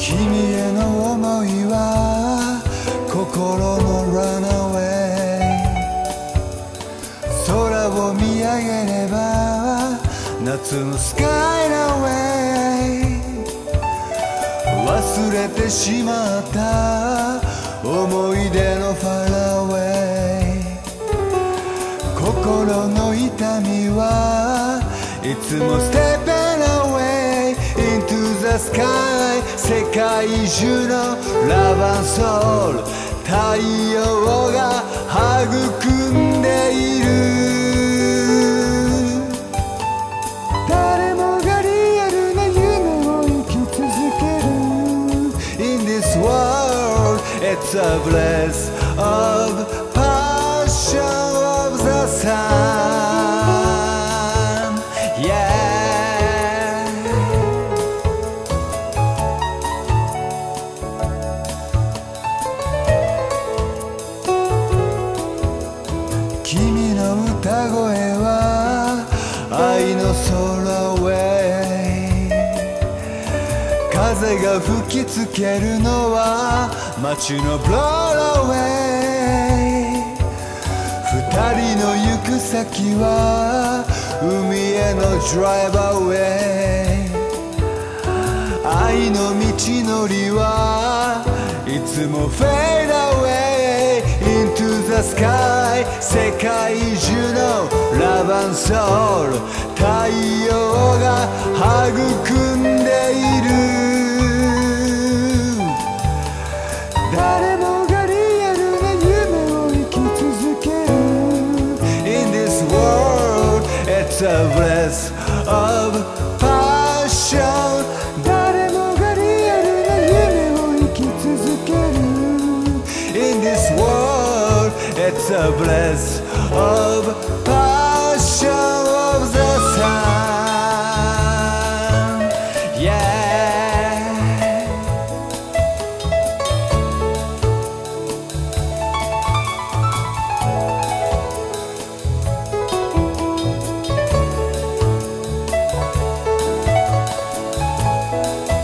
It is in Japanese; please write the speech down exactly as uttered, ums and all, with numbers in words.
君への想いは心のランナウェイ、空を見上げれば夏のスカイラウェイ、忘れてしまった思い出のファラウェイ、心の痛みはいつもステップアウェイ into the sky、 世界中のラブ&ソウル、太陽が育んでいる。誰もがリアルな夢を生き続ける In this world it's a bliss of passion of the sun、君の歌声は愛の空ウェイ、風が吹きつけるのは街のブロードウェイ、二人の行く先は海へのドライバーウェイ、愛の道のりはいつもフェイドアウェイinto the sky、 世界中のラブ&ソウル、太陽が育んでいる。誰もがリアルな夢を生き続ける In this world it's a bliss of passion、 誰もがリアルな夢を生き続ける In this world it's a bliss of passion of the sun、 yeah。 「